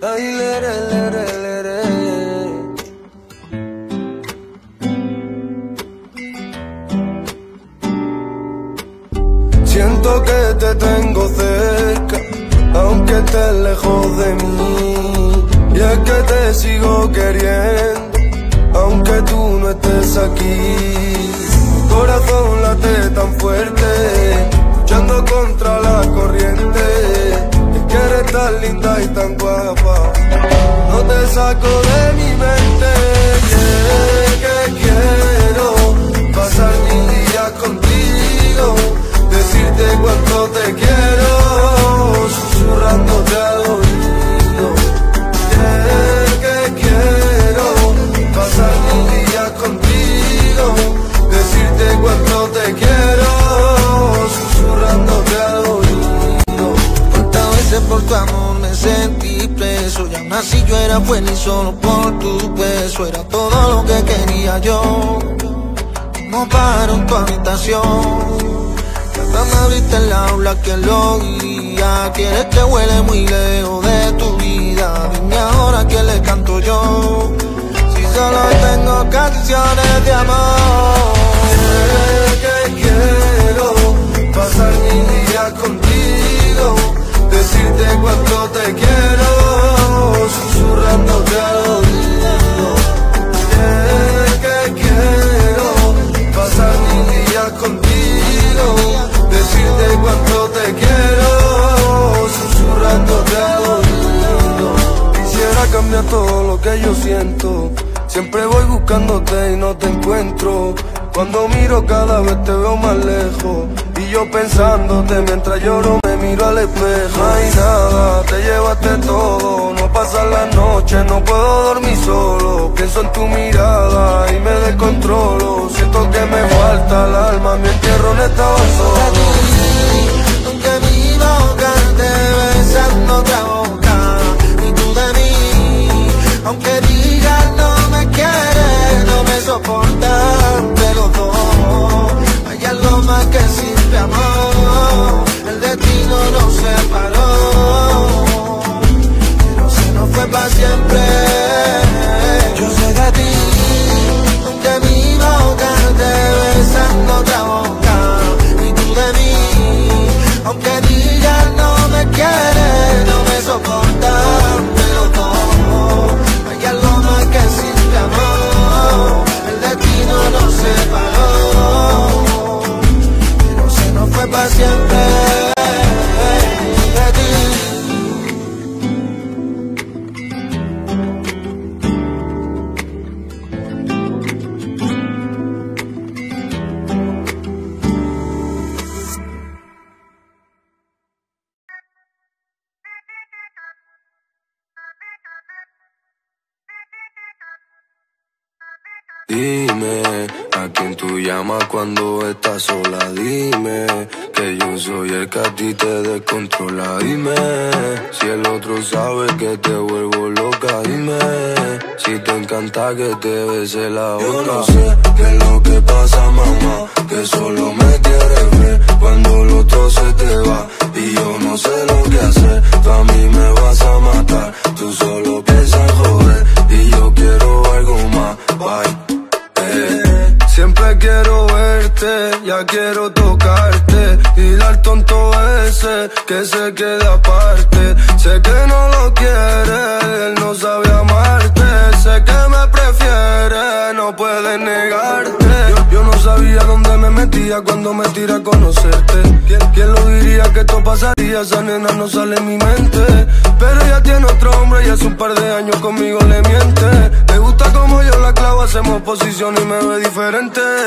Ay, lere, lere, lere. Siento que te tengo cerca, aunque estés lejos de mí. Y es que te sigo queriendo, aunque tú no estés aquí. Mi corazón late tan fuerte, luchando contra la corriente. Es que eres tan linda y tan guapa, no te saco de mi mente. Yeah, que quiero pasar mis días contigo, decirte cuánto te quiero, susurrándote al oído. Yeah, que quiero pasar mis días contigo, decirte cuánto te quiero, susurrándote al oído. Cuántas veces por tu amor me sentí preso, y aún así yo era feliz solo por tu beso. Era todo lo que quería yo, como paro en tu habitación. Me abriste el aula que lo guía. Quieres que huele muy lejos de tu vida. Dime ahora que le canto yo, si solo tengo canciones de amor. Que quiero pasar mis días contigo, decirte cuánto te quiero, susurrándote al oído. Que quiero pasar mis días contigo, decirte cuánto te quiero, susurrándote al oído. Quisiera cambiar todo lo que yo siento, siempre voy buscándote y no te encuentro. Cuando miro cada vez te veo más lejos, y yo pensándote mientras lloro me miro al espejo. No hay nada, te llevaste todo, no pasan las noches, no puedo dormir solo. Pienso en tu mirada y me descontrolo, siento que me falta el alma, mi entierro no estaba solo. Aunque mi boca te besando otra boca, y tú de mí, aunque digas no me quieres, no me soportas, pero no, hay algo más que simple amor, el destino nos separó, pero si no fue para siempre. Yo sé de ti, aunque mi boca te besando otra boca, y tú de mí, aunque digas no me quieres, no me soportas, pero no, hay algo más que simple amor, el destino nos separó, pero se nos fue para siempre. De ti. Dime, ¿a quién tú llamas cuando estás sola? Dime, que yo soy el que a ti te descontrola. Dime, si el otro sabe que te vuelvo loca. Dime, si te encanta que te bese la boca. Yo no sé qué es lo que pasa, mamá, que solo me quieres ver cuando el otro se te va. Y yo no sé lo que hacer, tú a mí me vas a matar. Tú solo piensas en joder y yo quiero algo más. Bye. Siempre quiero verte, ya quiero tocarte, dile al tonto ese que se quede aparte. Sé que no lo quiere, él no sabe amarte, sé que me prefiere, no puedes negarte. Yo no sabía dónde me metía cuando me tiré a conocerte. ¿Quién lo diría que esto pasaría? Esa nena no sale en mi mente, pero ella tiene otro hombre y hace un par de años conmigo le miente. Le gusta como yo la clavo, hacemos posición y me ve diferente.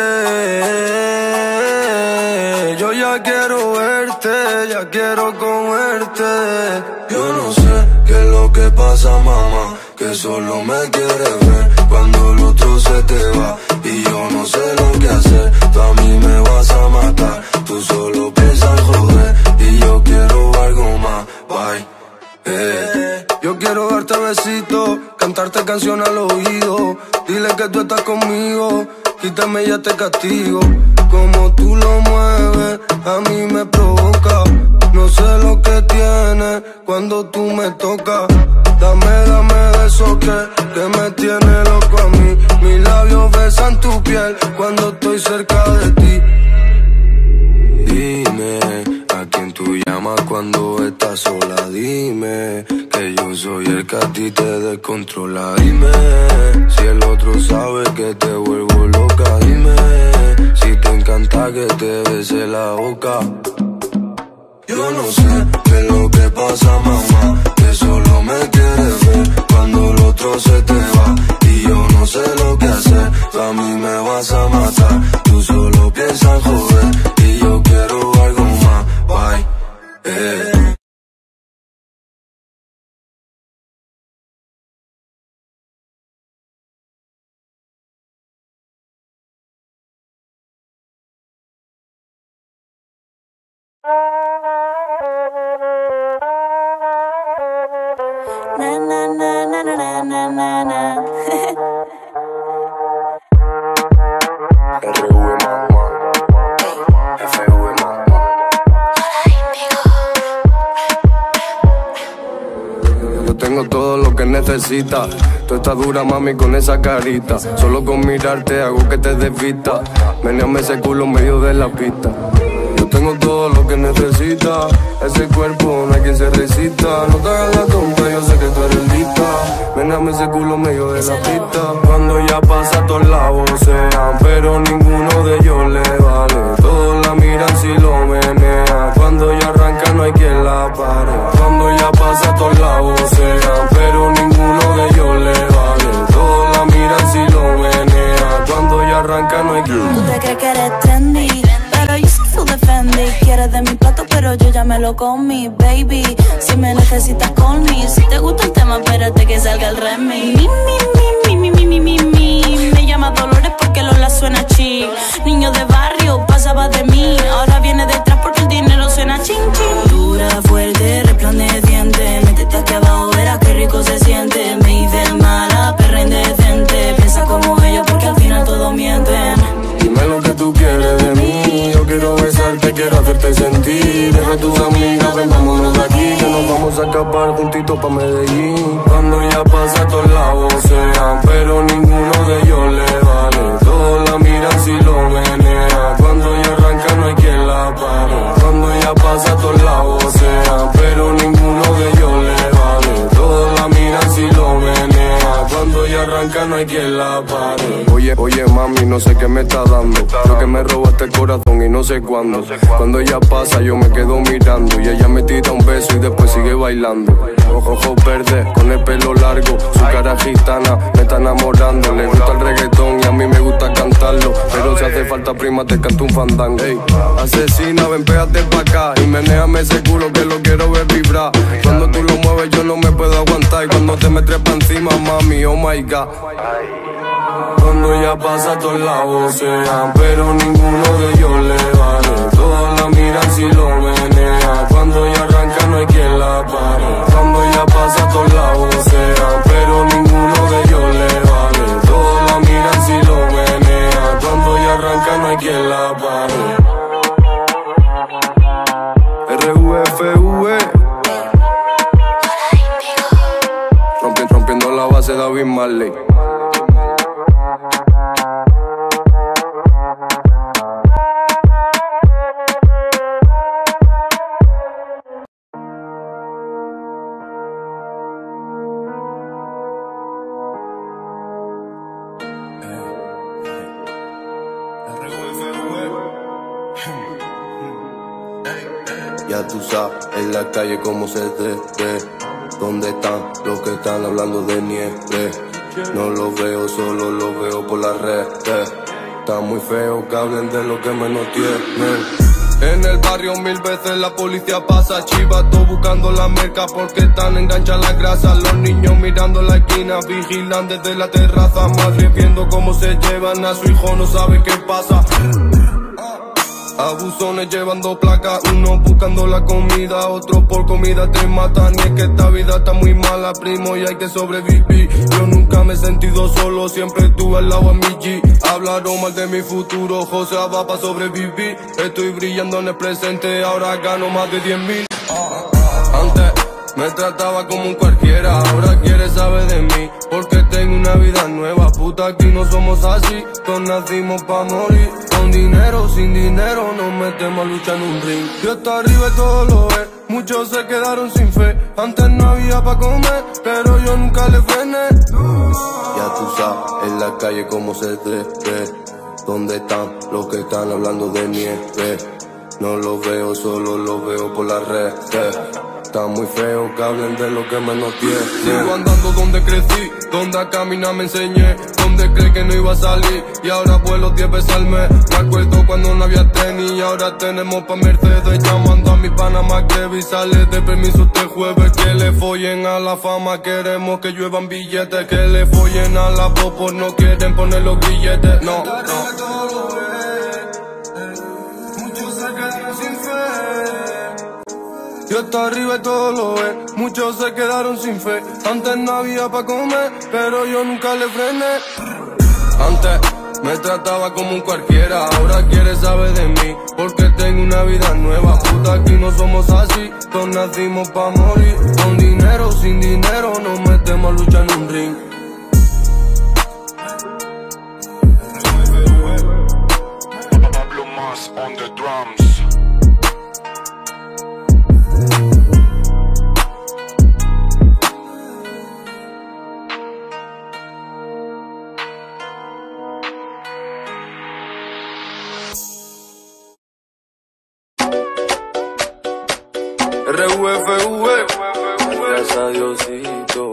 Yo ya quiero verte, ya quiero comerte. Yo no sé qué es lo que pasa, mamá, que solo me quieres ver cuando el otro se te va. Y yo no sé lo que hacer, tú a mí me vas a matar. Tú solo piensas en joder y yo quiero algo más. Bye. Yo quiero darte besitos, cantarte canciones al oído. Dile que tú estás conmigo, quítame ya te castigo. Como tú lo mueves, a mí me provoca. No sé lo que tienes cuando tú me tocas. Dame llama cuando estás sola. Dime que yo soy el que a ti te descontrola. Dime si el otro sabe que te vuelvo loca. Dime si te encanta que te bese la boca. Yo no sé qué es lo que pasa, mamá, que solo me quieres ver cuando el otro se te va. Y yo no sé lo que hacer, tú a mí me vas a matar. Tú solo piensas joder y yo quiero algo más. Bye, Na na na na na na na na. RV mamá, FV mamá. Yo tengo todo lo que necesitas. Tú estás dura, mami, con esa carita. Solo con mirarte hago que te desvista. Meneame ese culo en medio de la pista. Yo tengo todo lo que necesitas. Ese cuerpo no hay quien se resista. No te hagas la tonta, yo sé que tú eres lista. Meneame ese culo en medio de la pista. Cuando ya pasa todos la vocean, pero ninguno de ellos le vale. Todos la miran si lo menea. Cuando ya arranca no hay quien la pare. Cuando ya pasa todos la vocean, pero ninguno de ellos le vale. Todos la miran si lo menea. Cuando ya arranca no hay quien. Tú te crees que eres trendy, pero yo soy full defendí. Quieres de mi plato, pero yo ya me lo comí, baby. Si me necesitas, call me. Si te gusta el tema, espérate que salga el remix. Me llama Dolores porque Lola suena chic. Niño de barrio, pasaba de mí. Ahora viene detrás porque el dinero suena ching ching. Dura, fuerte, resplandeciente. Métete aquí abajo, verás qué rico se siente. Me hice mala, perra indecente. Piensa como ellos porque al final todos mienten. Dime lo que tú quieres de mí. Yo quiero besarte, quiero hacerte sentir. Deja a tus amigas, ven, vámonos de aquí, que nos vamos a escapar juntitos pa' Medellín. Cuando ya pasa todos la vocean, pero ninguno de ellos le vale. Todos la miran si lo menea. Cuando ya arranca no hay quien la pare. Cuando ya pasa todos la vocean, pero ninguno de ellos le vale. Todos la miran si lo menea. Cuando ya arranca no hay quien la pare. Oye mami, no sé qué me está dando. Creo que me robaste el corazón y no sé cuándo. Cuando ella pasa yo me quedo mirando y ella me tira un beso y después sigue bailando. Ojos verdes con el pelo largo, su cara gitana me está enamorando. Le gusta el reggaetón y a mí me gusta cantarlo, pero si hace falta prima te canto un fandango. Ey, asesina, ven pégate pa' acá y menéame ese culo que lo quiero ver vibrar. Cuando tú lo mueves yo no me puedo aguantar y cuando te me trepa encima, mami, oh my god. Cuando ya pasa todos la vocean, pero ninguno de ellos le vale. Todos la miran si lo menea. Cuando ya arranca no hay quien la pare. Cuando ya pasa todos la vocean, pero ninguno de ellos le vale. Todos la miran si lo menea. Cuando ya arranca no hay quien la pare. RVFV, rompiendo la base de David Marley. Ya tú sabes, en la calle como se te ve. ¿Dónde están los que están hablando de nieve? No los veo, solo los veo por las redes. Está muy feo que hablen de lo que menos tienen. En el barrio 1000 veces la policía pasa chivato buscando la merca porque están enganchadas las grasas. Los niños mirando la esquina, vigilan desde la terraza. Madre viendo cómo se llevan a su hijo, no sabe qué pasa. Abusones llevando placas, unos buscando la comida, otros por comida te matan. Y es que esta vida está muy mala, primo, y hay que sobrevivir. Yo nunca me he sentido solo, siempre estuve al lado a mi G. Hablaron mal de mi futuro, José va pa' sobrevivir. Estoy brillando en el presente, ahora gano más de 10.000. Antes me trataba como un cualquiera, ahora quiere saber de mí, porque tengo una vida nueva. Puta, aquí no somos así, todos nacimos pa' morir. Con dinero, sin dinero, nos metemos a luchar en un ring. Yo estoy arriba y todo lo ve, Muchos se quedaron sin fe, antes no había pa' comer, pero yo nunca le frené. Ya tú sabes, en la calle como se trepe. ¿Dónde están los que están hablando de nieve? No los veo, solo los veo por la red. Está muy feo que hablen de lo que menos tiene. Sigo andando donde crecí, donde a caminar me enseñé, donde creí que no iba a salir y ahora vuelo 10 veces al mes. Me acuerdo cuando no había tenis y ahora tenemos pa' Mercedes. Llamando a mi Panamá que sale de permiso este jueves. Que le follen a la fama, queremos que lluevan billetes. Que le follen a la popos, no quieren poner los grilletes. No. Muchos se quedaron sin fe. Yo hasta arriba y todo lo ve, muchos se quedaron sin fe. Antes no había pa' comer, pero yo nunca le frené. Antes me trataba como un cualquiera, ahora quiere saber de mí, porque tengo una vida nueva. Puta, aquí no somos así, todos nacimos pa' morir. Con dinero, sin dinero, nos metemos a luchar en un ring. Pablo Mas on the drums. RUFV, gracias a Diosito.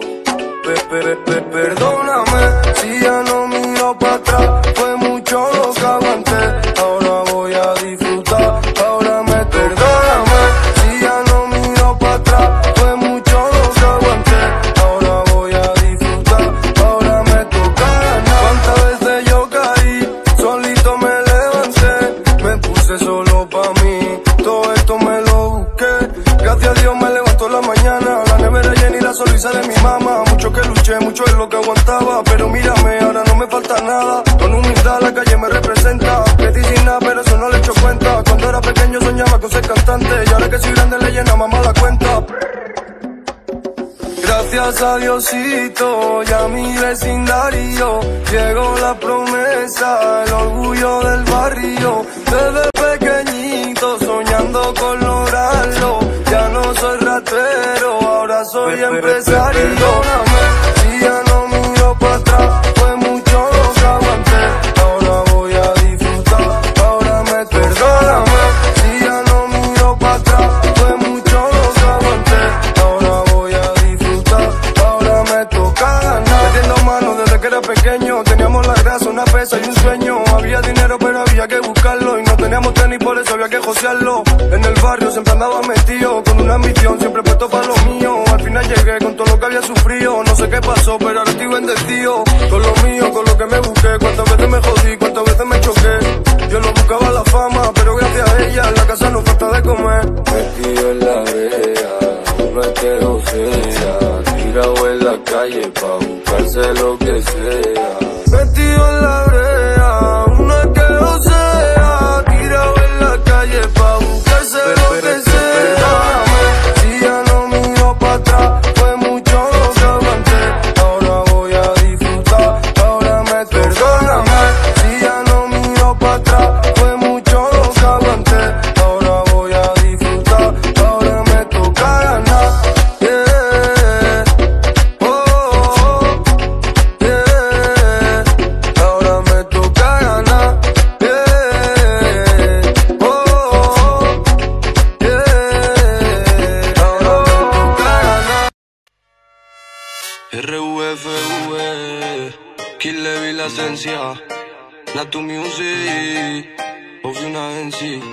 Perdóname si ya no miro para atrás, fue mucho lo que aguanté. Ahora voy a disfrutar, ahora me perdóname si ya no miro para atrás, fue mucho lo que aguanté. Ahora voy a disfrutar, ahora me toca ganar. Cuántas veces yo caí, solito me levanté, me puse solo pa' mí, todo esto me lo busqué. Gracias a Dios me levanto en la mañana, la nevera llena y la sonrisa de mi mamá. Mucho que luché, mucho es lo que aguantaba, pero mírame, ahora no me falta nada. Con humildad la calle me representa, crecí sin nada, pero eso no le echo cuenta. Cuando era pequeño soñaba con ser cantante, y ahora que soy grande le llena mamá la cuenta. Gracias a Diosito y a mi vecindario, llegó la promesa, el orgullo del barrio. Desde pequeñito soñando con lograrlo, ya no soy ratero, ahora soy empresario. Perdóname si ya no miro para atrás, fue mucho lo que aguanté. Ahora voy a disfrutar, ahora me perdóname si ya no miro para atrás, fue mucho lo que aguanté. Ahora voy a disfrutar, ahora me toca ganar. Metiendo mano desde que era pequeño, teníamos la grasa, una pesa y un sueño. Había dinero pero había que buscarlo, y no teníamos tenis por eso había que josearlo. En el barrio siempre andaba metido, con una ambición siempre puesto para lo mío. Al final llegué con todo lo que había sufrido, no sé qué pasó pero ahora estoy bendecido. Con lo mío, con lo que me busqué, cuántas veces me jodí, cuántas veces me choqué. Yo no buscaba la fama, pero gracias a ella en la casa no falta de comer. Metido en la brea, no es que lo sea, tirado en la calle pa' buscarse lo que sea. Metido en la brea, no es que lo sea, tirado en la calle pa' buscarse lo que sea. Si ya no miro pa' atrás, fue mucho lo que aguanté. Ahora voy a disfrutar, ahora me perdóname. Si ya no miro pa' atrás, fue mucho lo que aguanté. Ahora voy a disfrutar, ahora me toca ganar. Yeah. Oh, yeah. Ahora me toca ganar. Yeah. Oh, yeah. Ahora me toca ganar. RUFV, Kill Levi la esencia, Natu Music, Oficina en sí.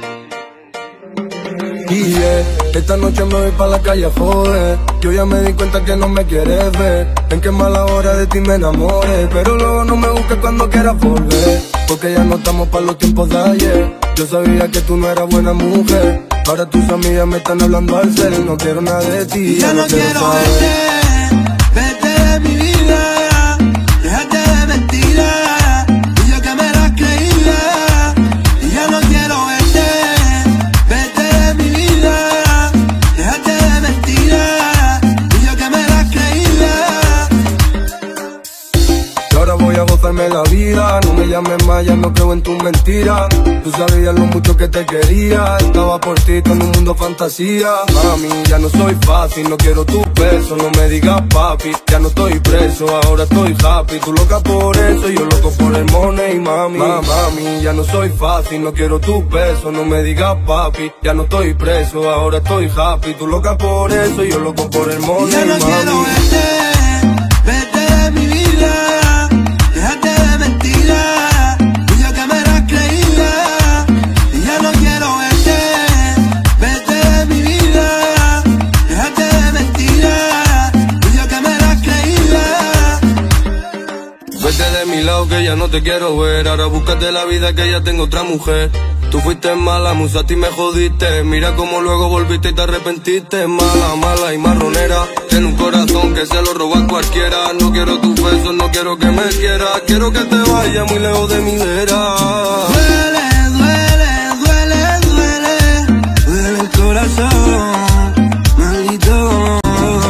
Y esta noche me voy pa' la calle a joder. Yo ya me di cuenta que no me quieres ver, en qué mala hora de ti me enamoré. Pero luego no me busques cuando quieras volver, porque ya no estamos pa' los tiempos de ayer. Yo sabía que tú no eras buena mujer, ahora tus amigas me están hablando al cel. No quiero nada de ti, ya no quiero verte, vete de mi vida, déjate de mentiras, y yo que me las creía. Y ya no quiero verte, vete de mi vida, déjate de mentiras, y yo que me las creía. Y ahora voy a gozarme la vida, no me llames más, ya no creo en tus mentiras. Tú sabías lo mucho que te quería. Estaba por ti todo en un mundo fantasía. Mami, ya no soy fácil, no quiero tu peso. No me digas papi, ya no estoy preso. Ahora estoy happy, tú loca por eso, yo loco por el money, mami. Mami, ya no soy fácil, no quiero tu peso. No me digas papi, ya no estoy preso. Ahora estoy happy, tú loca por eso, yo loco por el money, ya no mami. Quiero vete de mi vida, déjate de mentiras, y yo que me las creía. Y ya no quiero vete de mi vida, déjate de mentiras, y yo que me las creía. Vete de mi lado que ya no te quiero ver. Ahora búscate la vida que ya tengo otra mujer. Tú fuiste mala, me usaste y me jodiste. Mira cómo luego volviste y te arrepentiste. Mala, mala y marronera. Tiene un corazón que se lo roba a cualquiera. No quiero tus besos, no quiero que me quieras. Quiero que te vayas muy lejos de mi vera. Duele, duele, duele, duele, duele el corazón, maldito.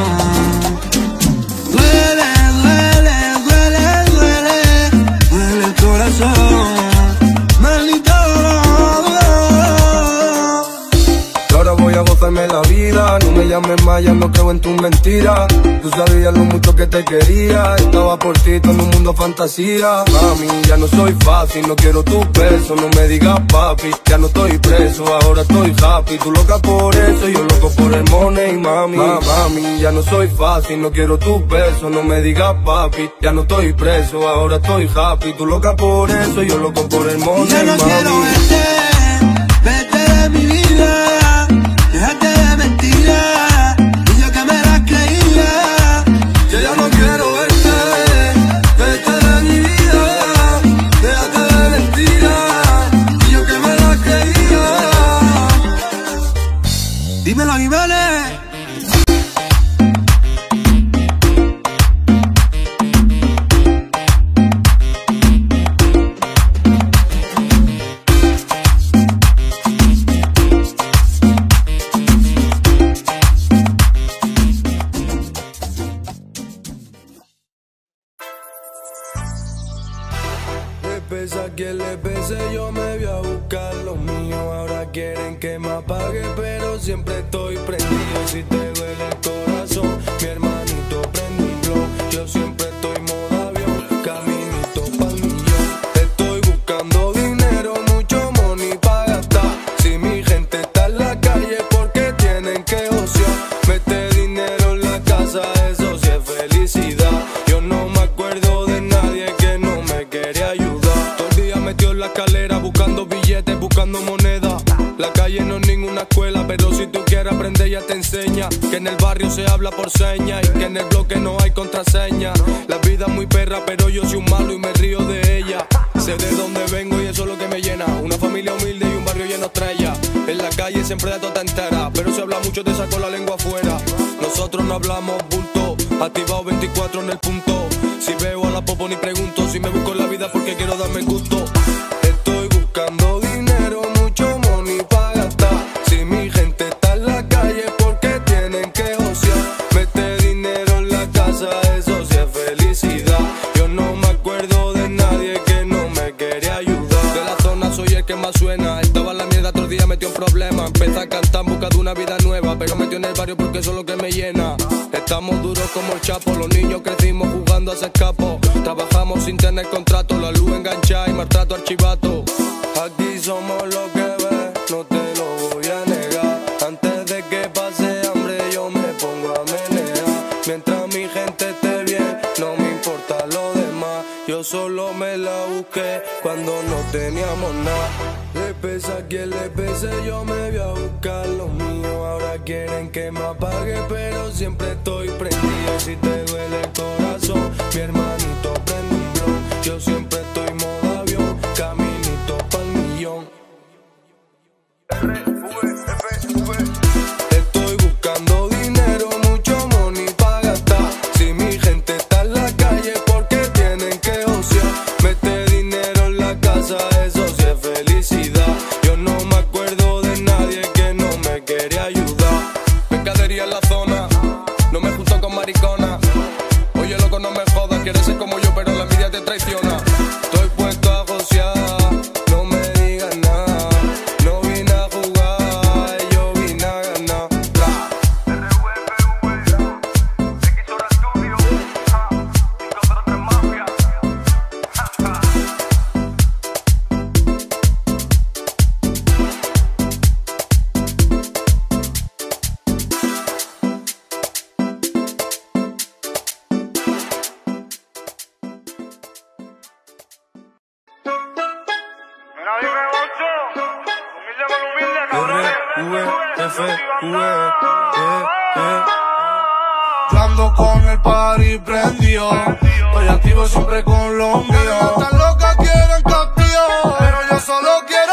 Duele, duele, duele, duele, duele el corazón, maldito. Ahora voy a gozarme la vida. No me llames más, ya no creo en tus mentiras. Tú sabías lo mucho que te quería. Estaba por ti todo en un mundo fantasía. Mami, ya no soy fácil, no quiero tu peso. No me digas papi, ya no estoy preso. Ahora estoy happy, tú loca por eso, yo loco por el money, mami. Mami, ya no soy fácil, no quiero tu peso. No me digas papi, ya no estoy preso. Ahora estoy happy, tú loca por eso, yo loco por el money, ya no mami. quiero vete de mi vida, déjate de mentiras, y yo que me las creía. Yo ya no quiero vete de mi vida, déjate de mentiras, y yo que me la creía. Dímelo, Jiménez. Pese a quien le pese, yo me voy a buscar lo mío. Ahora quieren que me apague, pero siempre estoy prendido. Si te duele el corazón, mi hermanito prende un blow. Yo siempre estoy modo avión, caminito pa'l millón. Estoy buscando dinero, mucho money pa' gastar. Si mi gente está en la calle, porque tienen que ociar. Mete dinero en la casa, eso sí es felicidad. Yo no me acuerdo de nadie que no me quería ayudar. Metió en la escalera buscando billetes, buscando moneda. La calle no es ninguna escuela, pero si tú quieres aprender ya te enseña. Que en el barrio se habla por señas y que en el bloque no hay contraseña. La vida es muy perra, pero yo soy un malo y me río de ella. Sé de dónde vengo y eso es lo que me llena. Una familia humilde y un barrio lleno de estrellas. En la calle siempre de tota entera, pero se habla mucho, te saco la lengua afuera. Nosotros no hablamos bulto, activado 24 en el punto. Si veo a la popo ni pregunto, si me busco en la vida porque quiero darme gusto. Estoy buscando dinero, mucho money pa' gastar. Si mi gente está en la calle porque tienen que ociar. Mete dinero en la casa, eso sí es felicidad. Yo no me acuerdo de nadie que no me quería ayudar. De la zona soy el que más suena. Estaba en la mierda, otro día metió un problema. Empecé a cantar en busca de una vida nueva, pero metió en el barrio porque eso es lo que me llena. Estamos duros como el Chapo, los niños crecimos jugando a ser capo. Trabajamos sin tener contrato, la luz enganchada y maltrato archivato. Aquí somos lo que ves, no te lo voy a negar. Antes de que pase hambre yo me pongo a menear. Mientras mi gente esté bien, no me importa lo demás. Yo solo me la busqué cuando no teníamos nada. Le pese a quien le pese, yo me voy a buscar lo mío. Ahora quieren que me apague, pero siempre estoy prendido. Si te duele el corazón, mi hermanito prende un blow. Yo siempre estoy modo avión, caminito pa'l millón. Estoy buscando dinero, mucho money pa' gastar. Si mi gente está en la calle porque tienen que ociar. Mete dinero en la casa, eso sí es felicidad. Yo no me acuerdo de nadie que no me quería ayudar. Mercadería en la zona, no me junto con maricona. Oye loco, no me jodas, quieres ser Yo ando con el party prendido, estoy activo siempre con lo mío. Estas locas quieren contigo, pero yo solo quiero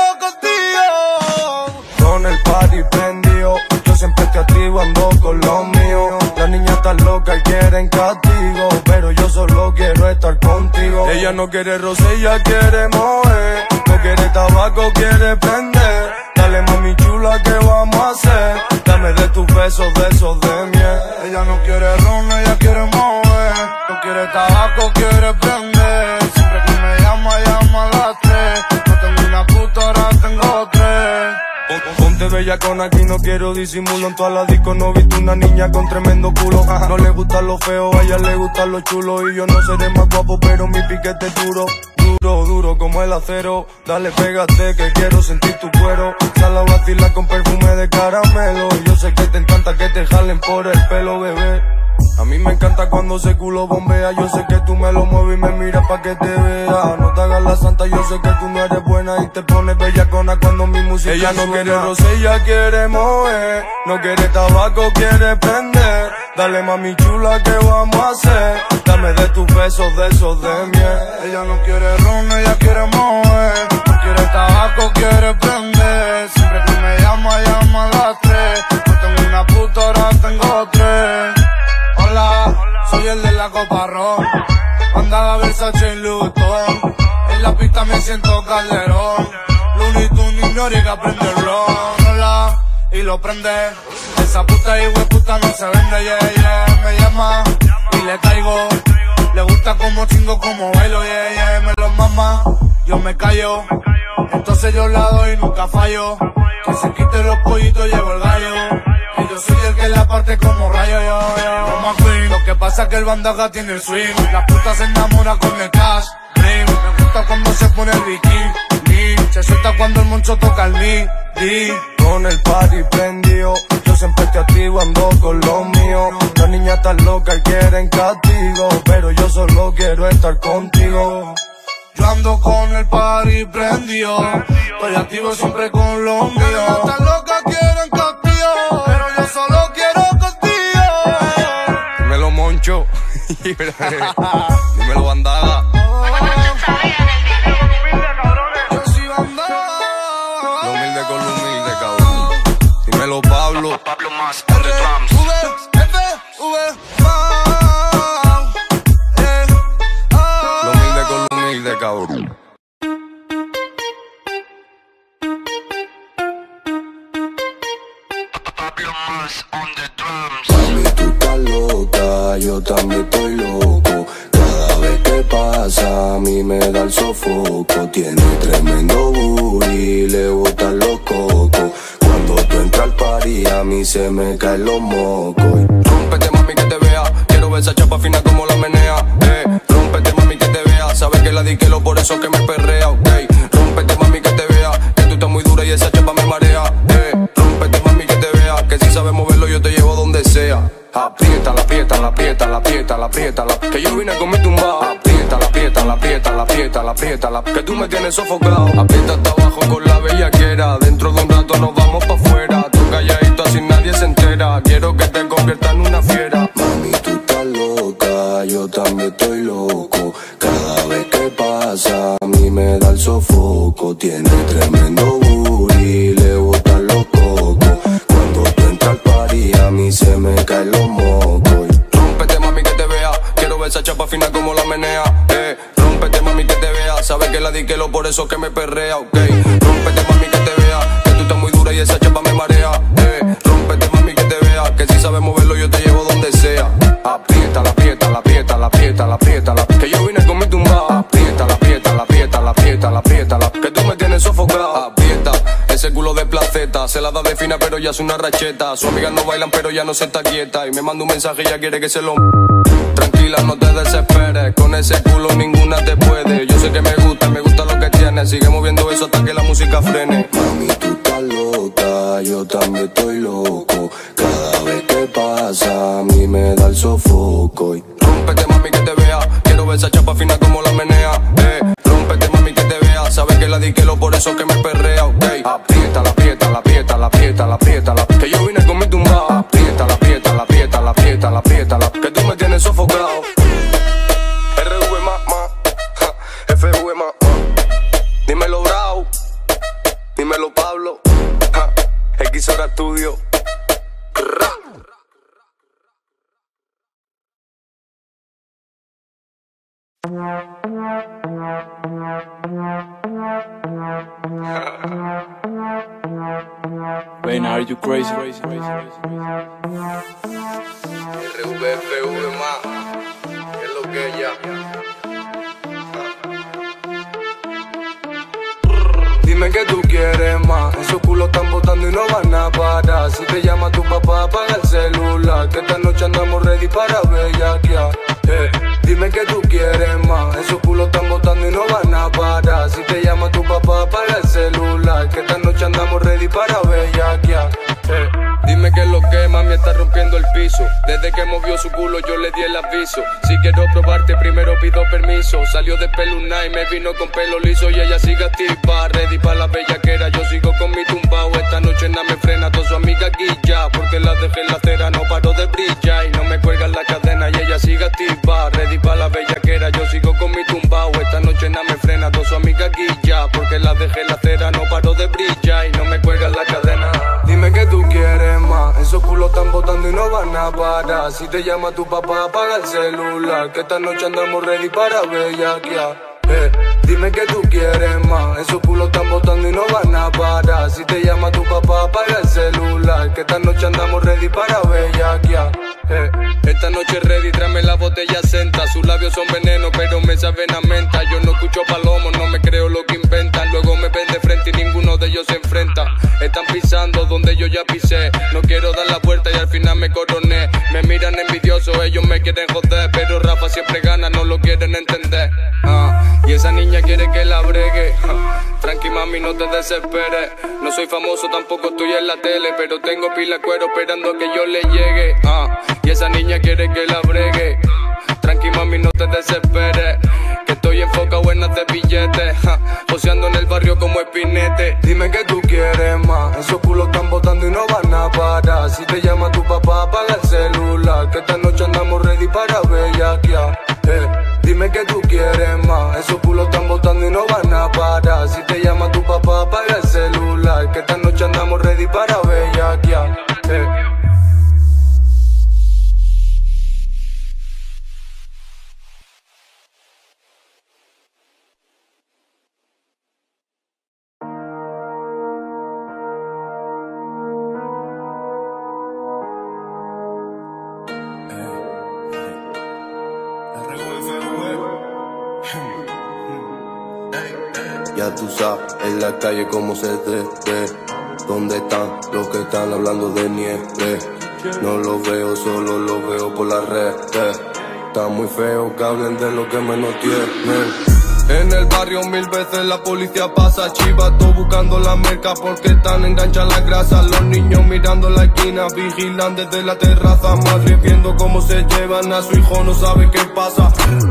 contigo. Con el party prendido, yo siempre estoy activo, ando con lo mío. Las niñas están locas y quieren castigo, pero yo solo quiero estar contigo. Ella no quiere roce, ella quiere mover. No quiere tabaco, quiere prender. Dale mami chula, ¿qué vamos a hacer? Dame de tus besos de miel. Ella no quiere ron, ella quiere mover. No quiere tabaco, quiere prender. Siempre que me llama, llama a las 3. No tengo una puta, ahora tengo 3. Ponte bella con aquí, no quiero disimulo. En todas las discos no he visto una niña con tremendo culo. No le gustan los feos, a ella le gustan los chulos. Y yo no seré más guapo, pero mi piquete es duro. Duro como el acero. Dale, pégate que quiero sentir tu cuero. Sal a vacilar con perfume de caramelo. Yo sé que te encanta que te jalen por el pelo, bebé. A mí me encanta cuando ese culo bombea. Yo sé que tú me lo mueves y me miras pa' que te vea. No te hagas la santa, yo sé que tú no eres buena y te pones bellacona cuando mi música ella no quiere roce, ella quiere mover. No quiere tabaco, quiere prender. Dale mami chula, ¿qué vamos a hacer? Dame de tus besos de miel. Ella no quiere ron, ella quiere mover. No quiere tabaco, quiere prender. Siempre que me llama, llama a las 3. No tengo una puta, ahora tengo 3. Hola, soy el de la copa ron. Andaba Versace y Louis Vuitton. En la pista me siento Calderón. Looney Tunes ignorica prende el ron. Hola, y lo prende. Esa puta y puta no se vende, yeah, yeah. Me llama y le caigo. Le gusta como chingo, como bailo, yeah, yeah. Me lo mama, yo me callo. Entonces yo la doy y nunca fallo. Que se quite los pollitos, llevo el gallo. Y yo soy el que la parte como rayo, yo. Lo que pasa es que el bandaga tiene el swing. La puta se enamora con el cash ring. Me gusta cuando se pone el bikini. Se suelta cuando el moncho toca el midi. Con el party prendido, yo siempre estoy activo, ando con lo mío. Las niñas están locas y quieren castigo, pero yo solo quiero estar contigo. Yo ando con el party prendido, estoy activo siempre con lo mío. Estas locas quieren contigo, pero yo solo quiero contigo. Dímelo Moncho, dímelo Bandaga. Yo soy Bandaga. Lo humilde con lo humilde, cabrón. Dímelo Pablo. Pablo Mas on the drums. Lo humilde con lo humilde, cabrón. Pablo Mas on the drums. Mami, tú estás loca, yo también estoy loco. Cada vez que pasa a mí me da el sofoco. Tiene tremendo booty, le botan los cocos. Cuando tú entras al party a mí se me caen los mocos. Rómpete mami que te vea, quiero ver esa chapa fina como la menea. Rómpete mami que te vea, sabes que la diquelo por eso que me perrea, ok. Rómpete mami que te vea, que tú estás muy dura y esa chapa me marea. Rómpete mami que te vea, que si sabes moverlo yo te llevo donde sea. Apriétala, apriétala, apriétala, apriétala, apriétala, que yo vine con mi tumbao. Apriétala, apriétala, apriétala, apriétala, apriétala, que tú me tienes sofocado. Aprieta hasta abajo con la bellaquera, dentro de un rato nos vamos pa' afuera. Tú calladito así nadie se entera, quiero que te conviertas en una fiera. Mami, tú estás loca, yo también estoy loco. Cada vez que pasa a mí me da el sofoco. Tiene tremendo booty, le botan los cocos. Cuando tú entras al party a mí se me caen los mocos. Rómpete mami que te vea, quiero ver esa chapa fina como la menea. Rómpete mami que te vea, sabes que la diquelo por eso que me perrea, ok. Rómpete mami que te vea, que tú estás muy dura y esa chapa me marea. Rómpete mami que te vea, que si sabes moverlo yo te llevo donde sea. Apriétala, apriétala, apriétala, apriétala, apriétala, que yo vine con mi tumbao. Apriétala, apriétala, apriétala, apriétala, apriétala, que tú me tienes sofocado. Aprieta ese culo de placeta, se la da de fina pero ya es una racheta. Sus amigas no bailan pero ya no se está quieta y me manda un mensaje y ya quiere que se lo... Tranquila, no te desesperes, con ese culo ninguna te puede. Yo sé que me gusta lo que tienes, sigue moviendo eso hasta que la música frene. Mami, tú estás loca, yo también estoy loco. Cada vez que pasa a mí me da el sofoco. Y rómpete mami que te vea, quiero ver esa chapa fina como la menea. Rómpete mami que te vea, sabes que la diquelo por eso que me perrea, ok. Apriétala, apriétala, apriétala, apriétala, apriétala, que yo tienen sofocado. RV más, FV más, dímelo Bravo, dímelo Pablo, X Hora Studio. Man, are you crazy? RVFV más, es lo que ella. Dime que tú quieres más, esos culos están botando y no van a parar. Si te llama tu papá, apaga el celular, que esta noche andamos ready para bellaquear. Dime que tú quieres más, esos culos están botando y no van a parar. Si te llama tu papá, apaga el celular, que esta noche andamos ready para bellaquear. Dime que lo que mami está rompiendo el piso. Desde que movió su culo yo le di el aviso. Si quiero probarte primero pido permiso. Salió de peluna y me vino con pelo liso. Y ella sigue activa, ready pa' la bellaquera. Yo sigo con mi tumbao, esta noche nada me frena. Toda su amiga guilla, porque la dejé en la acera. No paro de brillar y no me cuelgan la cadena. Y ella sigue activa, ready pa' la bellaquera. Yo sigo con mi tumbao, esta noche nada me frena. Toda su amiga guilla, porque la dejé en la acera. No paro de brillar y no me cuelgan la cadena. Dime que tú quieres más, esos culos están botando y no van a parar. Si te llama tu papá, apaga el celular, que esta noche andamos ready para bellaquear. Dime que tú quieres más, esos culos están botando y no van a parar. Si te llama tu papá, apaga el celular, que esta noche andamos ready para bellaquear. Esta noche ready, tráeme la botella senta. Sus labios son veneno, pero me saben a menta. Yo no escucho palomos, no me creo lo que inventan. Luego me ven de frente y ninguno de ellos se enfrenta. Están pisando donde yo ya pisé. No quiero dar la vuelta y al final me coroné. Me miran envidiosos, ellos me quieren joder, pero Rafa siempre gana, no lo quieren entender. Y esa niña quiere que la bregue. Tranqui mami, no te desesperes. No soy famoso, tampoco estoy en la tele, pero tengo pila de cuero esperando a que yo le llegue. Y esa niña quiere que la bregue. Tranqui mami, no te desesperes, que estoy enfocado en hacer billetes, joseando en el barrio como Espinete. Dime que tú quieres más, esos culos están botando y no van a parar. Si te llama tu papá, apaga el celular, que esta noche andamos ready para bellaquear. Dime que tú quieres más, esos culos están botando y no van a parar. Si te llama tu papá, apaga el celular, que esta noche andamos ready para bellaquear. Ya tú sabes, en la calle como se te ve. ¿Dónde están los que están hablando de nieve? No los veo, solo los veo por la red. Está muy feo que hablen de lo que menos tienen. En el barrio 1000 veces la policía pasa chivato buscando la merca porque están enganchadas las grasas. Los niños mirando la esquina, vigilan desde la terraza. Madre viendo cómo se llevan a su hijo, no sabe qué pasa.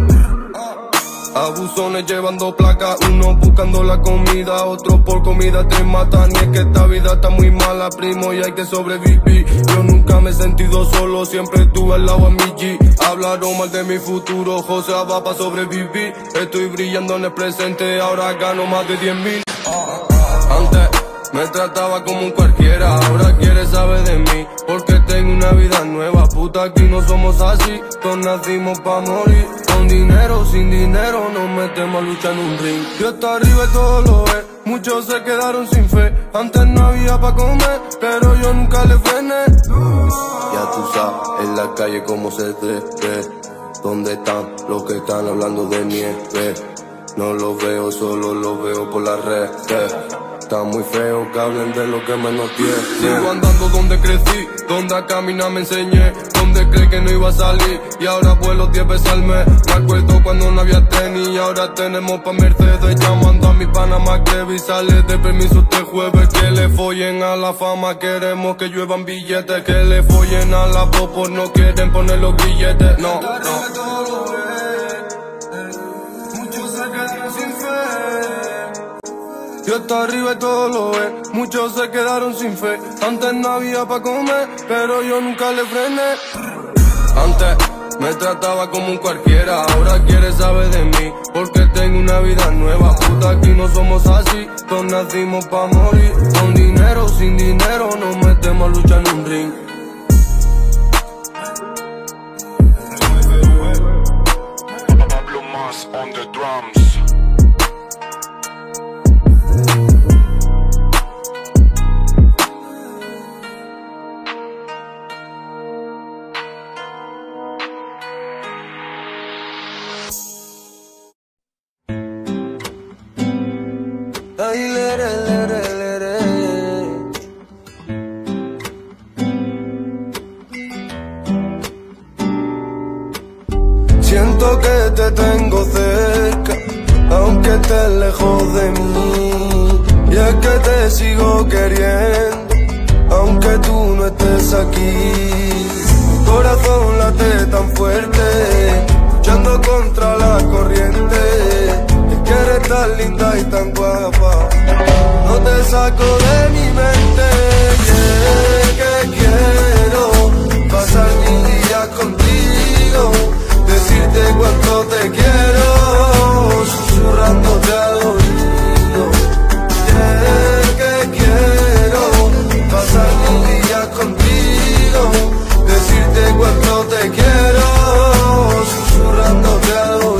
Abusones llevando placas, uno buscando la comida, otro por comida te matan. Y es que esta vida está muy mala, primo, y hay que sobrevivir. Yo nunca me he sentido solo, siempre estuve al lado de mi G. Hablaron mal de mi futuro, José va pa' sobrevivir. Estoy brillando en el presente, ahora gano más de 10.000. Antes me trataba como un cualquiera, ahora quiere saber de mí, porque tengo una vida nueva. Puta, aquí no somos así, todos nacimos pa' morir. Con dinero, sin dinero, nos metemos a luchar en un ring. Yo está arriba y todo lo ve, muchos se quedaron sin fe. Antes no había pa' comer, pero yo nunca le frené. Ya tú sabes, en la calle como se te ve. ¿Dónde están los que están hablando de nieve? No los veo, solo los veo por la red. Está muy feo que hablen de lo que menos tiene. Sigo andando donde crecí, donde a caminar me enseñé, donde creí que no iba a salir y ahora vuelo 10 veces al mes. Me acuerdo cuando no había tenis y ahora tenemos pa' Mercedes. Llamando a mi pana McGrevy, sale de permiso este jueves. Que le follen a la fama, queremos que lluevan billetes. Que le follen a la popo, no quieren poner los billetes. No, no. Muchos se quedaron sin fe. Yo está arriba y todo lo ve, muchos se quedaron sin fe. Antes no había pa' comer, pero yo nunca le frené. Antes Me trataba como un cualquiera, ahora quiere saber de mí, porque tengo una vida nueva. Puta, aquí no somos así, todos nacimos pa' morir. Con dinero, sin dinero, nos metemos a luchar en un ring. Pablo Mas on the drums. Ay, lere, lere, lere. Siento que te tengo cerca, aunque estés lejos de mí. Y es que te sigo queriendo, aunque tú no estés aquí. Mi corazón late tan fuerte, luchando contra la corriente. Que eres tan linda y tan guapa, no te saco de mi mente. Que quiero pasar mis días contigo, decirte cuánto te quiero, susurrándote al oído. Que quiero pasar mis días contigo, decirte cuánto te quiero, susurrándote al oído.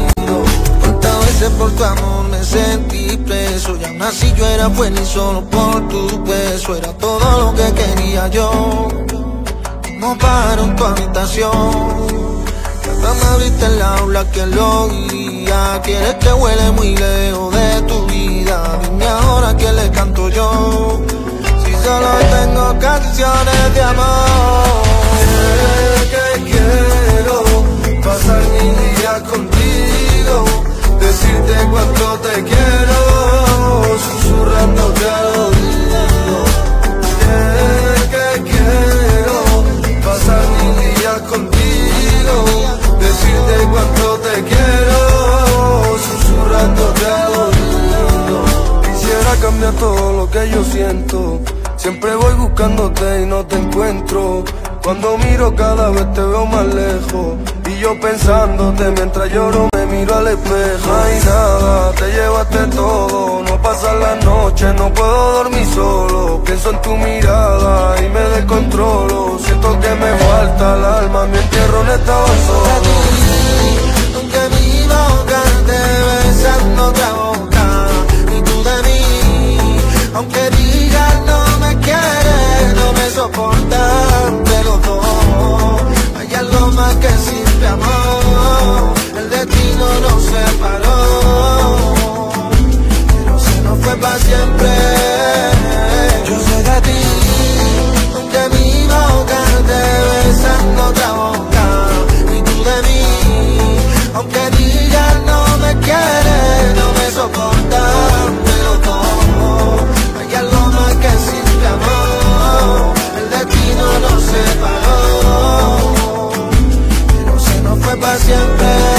Por tu amor me sentí preso y aún así yo era bueno y solo por tu beso era todo lo que quería yo. No paro en tu habitación, cada me abriste el aula, ¿quién lo diría? Quieres que huele muy lejos de tu vida, dime ahora quién le canto yo, si solo tengo canciones de amor. Que quiero pasar mis días contigo, decirte cuánto te quiero, susurrándote al oído. Que quiero pasar mis días contigo, decirte cuánto te quiero, susurrándote al oído. Quisiera cambiar todo lo que yo siento, siempre voy buscándote y no te encuentro. Cuando miro cada vez te veo más lejos, y yo pensándote mientras lloro me miro al espejo. No hay nada, te llevaste todo, no pasan las noches, no puedo dormir solo. Pienso en tu mirada y me descontrolo, siento que me falta el alma, mi entierro no estaba solo. Aunque mi boca te besando otra boca, y tú de mí, aunque digas no me quieres, no me soportas, pero todo, hay algo más que simple amor, el destino nos separó, pero si no fue para siempre, yo sé de ti, aunque mi boca te besando otra boca, y tú de mí, aunque digas no me quieres, no me soportas, pero todo, hay algo más que simple amor, el destino nos separó, pero si no fue para siempre.